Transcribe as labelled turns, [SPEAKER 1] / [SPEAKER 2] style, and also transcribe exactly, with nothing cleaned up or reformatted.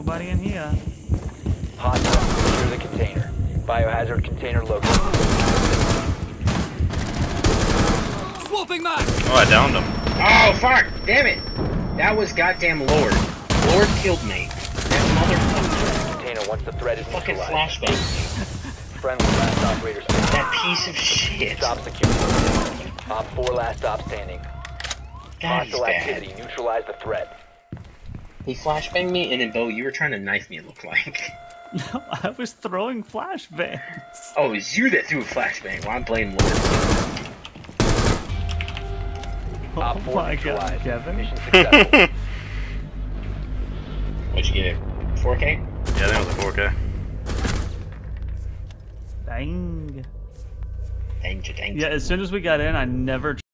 [SPEAKER 1] nobody in here.
[SPEAKER 2] Hostile, secure the container. Biohazard container located.
[SPEAKER 3] Swooping back!
[SPEAKER 4] Oh, I downed him.
[SPEAKER 5] Oh, fuck! Damn it! That was goddamn Lord. Lord killed me. That motherfucker.
[SPEAKER 2] Container once the threat is
[SPEAKER 5] Fucking
[SPEAKER 2] neutralized.
[SPEAKER 5] flashbang.
[SPEAKER 2] Friendly last operator standing.
[SPEAKER 5] That piece of shit.
[SPEAKER 2] Stop security. Op four last stop standing.
[SPEAKER 5] God, he's
[SPEAKER 2] Hostile
[SPEAKER 5] bad.
[SPEAKER 2] activity. Neutralize the threat.
[SPEAKER 5] He flashbanged me, and then, Bo, you were trying to knife me, it looked like.
[SPEAKER 1] No, I was throwing flashbangs.
[SPEAKER 5] Oh, it was you that threw a flashbang. Well, I'm playing Lord.
[SPEAKER 1] Oh
[SPEAKER 2] Op four
[SPEAKER 1] my god,
[SPEAKER 2] neutralized.
[SPEAKER 1] Kevin.
[SPEAKER 2] Mission successful.
[SPEAKER 5] What'd you get it? four K?
[SPEAKER 4] Yeah, that was a four K.
[SPEAKER 1] Dang.
[SPEAKER 5] Danger, danger.
[SPEAKER 1] Yeah, as soon as we got in, I never